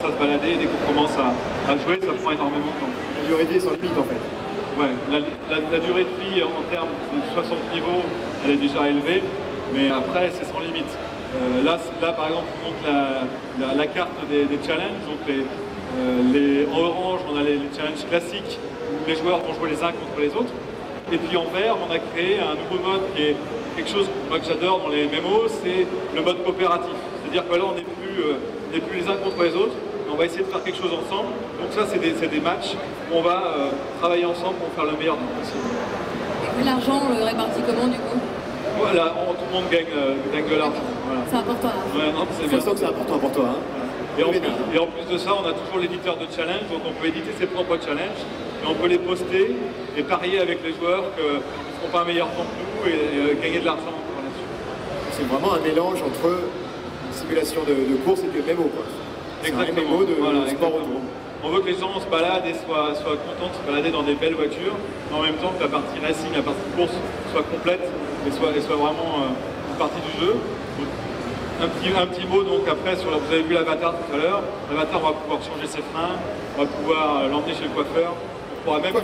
à se balader, dès qu'on commence à jouer, ça prend énormément de temps. La durée de vie est sans limite en fait. Ouais, la durée de vie en termes de 60 niveaux, elle est déjà élevée, mais après c'est sans limite. Là, par exemple, on montre la carte des challenges. Donc en orange, on a les challenges classiques où les joueurs vont jouer les uns contre les autres. Et puis en vert, on a créé un nouveau mode qui est quelque chose moi, que j'adore dans les MMO, c'est le mode coopératif. C'est-à-dire que là, on n'est plus les uns contre les autres, mais on va essayer de faire quelque chose ensemble. Donc ça, c'est des matchs où on va travailler ensemble pour faire le meilleur de possible. Et l'argent, on le répartit comment du coup? Voilà, tout le monde gagne de l'argent. Voilà. C'est important. Ouais, non, c'est Je bien. sens que c'est important pour toi. Hein. Et en plus de ça, on a toujours l'éditeur de challenge, donc on peut éditer ses propres challenges, et on peut les poster et parier avec les joueurs qu'ils ne feront pas un meilleur temps que nous et gagner de l'argent là-dessus. C'est vraiment un mélange entre une simulation de course et de MMO. C'est un MMO de sport auto. On veut que les gens se baladent et soient contents de se balader dans des belles voitures, mais en même temps que la partie racing, la partie course soit complète et soit vraiment une partie du jeu. Un petit mot donc après sur vous avez vu l'avatar tout à l'heure. L'avatar, on va pouvoir changer ses freins, on va pouvoir l'emmener chez le coiffeur, on pourra même lui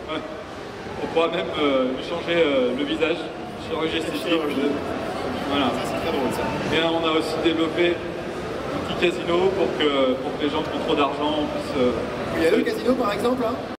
changer le visage, chirurgie esthétique. Voilà. C'est très drôle ça. Et on a aussi développé un petit casino pour que les gens qui ont trop d'argent puissent. Il y a le casino par exemple hein.